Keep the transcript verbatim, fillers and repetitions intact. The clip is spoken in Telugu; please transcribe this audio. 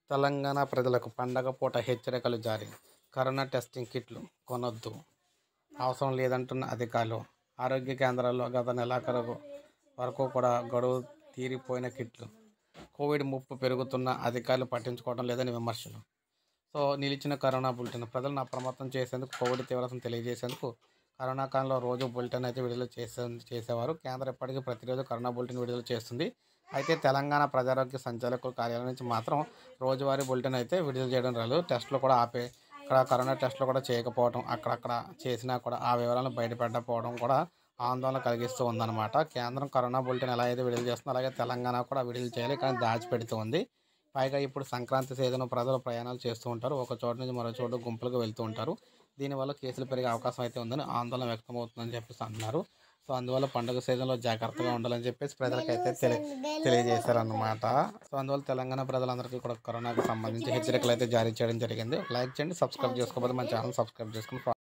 తెలంగాణ ప్రజలకు పండగ పూట హెచ్చరికలు జారీ. కరోనా టెస్టింగ్ కిట్లు కొనొద్దు, అవసరం లేదంటున్న అధికారులు. ఆరోగ్య కేంద్రాల్లో గత నెలాఖరు వరకు కూడా గడువు తీరిపోయిన కిట్లు. కోవిడ్ ముప్పు పెరుగుతున్న అధికారులు పట్టించుకోవడం లేదని విమర్శలు. సో నిలిచిన కరోనా బులెటిన్ ప్రజలను అప్రమత్తం చేసేందుకు, కోవిడ్ తీవ్రతను తెలియజేసేందుకు కరోనా కాలంలో రోజు బులెటిన్ అయితే విడుదల చేసే చేసేవారు. కేంద్రం ఇప్పటికీ ప్రతిరోజు కరోనా బులెటిన్ విడుదల చేస్తుంది. అయితే తెలంగాణ ప్రజారోగ్య సంచాలకుల కార్యాలయం నుంచి మాత్రం రోజువారీ బులెటిన్ అయితే విడుదల చేయడం రాలేదు. టెస్టులు కూడా ఆపే ఇక్కడ కరోనా టెస్టులు కూడా చేయకపోవడం, అక్కడక్కడ చేసినా కూడా ఆ వివరాలను బయటపెట్టకపోవడం కూడా ఆందోళన కలిగిస్తూ ఉందన్నమాట. కేంద్రం కరోనా బులెటిన్ ఎలా అయితే విడుదల చేస్తుందో అలాగే తెలంగాణ కూడా విడుదల చేయాలి, కానీ దాచిపెడుతూ ఉంది. పైగా ఇప్పుడు సంక్రాంతి సీజన్ ప్రజలు ప్రయాణాలు చేస్తూ ఉంటారు. ఒక చోటు నుంచి మరో చోటు గుంపులుగా వెళ్తూ ఉంటారు. దీనివల్ల కేసులు పెరిగే అవకాశం అయితే ఉందని ఆందోళన వ్యక్తమవుతుందని చెప్పేసి అంటున్నారు. సో అందువల్ల పండుగ సీజన్లో జాగ్రత్తగా ఉండాలని చెప్పేసి ప్రజలకైతే తెలియ తెలియజేశారన్నమాట. సో అందువల్ల తెలంగాణ ప్రజలందరికీ కూడా కరోనాకు సంబంధించి హెచ్చరికలు అయితే జారీ చేయడం జరిగింది. లైక్ చేయండి, సబ్స్క్రైబ్ చేసుకోకపోతే మన ఛానల్ సబ్స్క్రైబ్ చేసుకుని